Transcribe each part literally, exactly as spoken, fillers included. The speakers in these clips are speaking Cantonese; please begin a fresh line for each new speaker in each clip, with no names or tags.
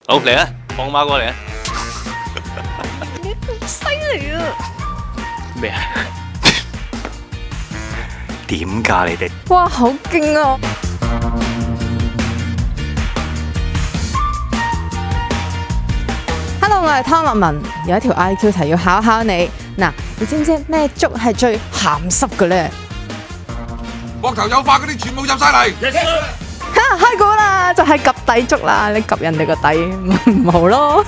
好嚟啊，放馬過嚟啊！
你好犀利啊！
咩啊？點㗎你哋？
哇，好勁啊！Hello， 我係湯樂文，有一條 I Q 題要考考你。嗱，你知唔知咩粥係最鹹濕嘅咧？
膊頭有化嗰啲全部入晒嚟。
哈，開估啦，就係及底粥啦。你及人哋個底唔好咯。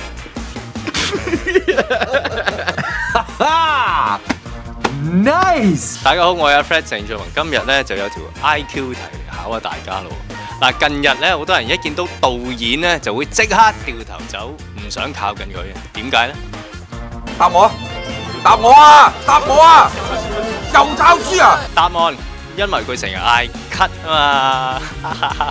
Nice！
大家好，我係阿 Fred 鄭俊弘，今日咧就有條 I Q 題嚟考下大家咯。嗱，近日咧好多人一見到導演咧就會即刻掉頭走，唔想靠近佢嘅，點解咧？
答我啊！答我啊！答我啊！又炒豬啊！
答案，因為佢成日嗌 cut 啊嘛。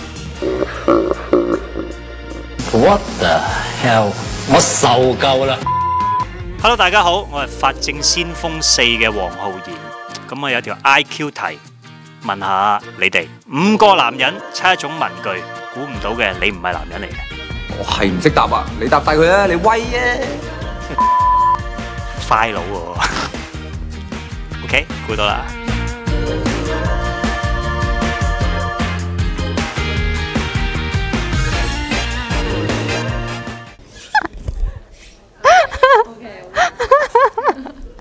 What the hell！ 我受夠啦！
Hello， 大家好，我係法證先鋒四嘅黃浩然。咁我有條 I Q 題，問下你哋五個男人猜一種文具，估唔到嘅你唔係男人嚟嘅。
我係唔識答啊！你答晒佢啊！你威啊！
快佬喎。OK，估到啦。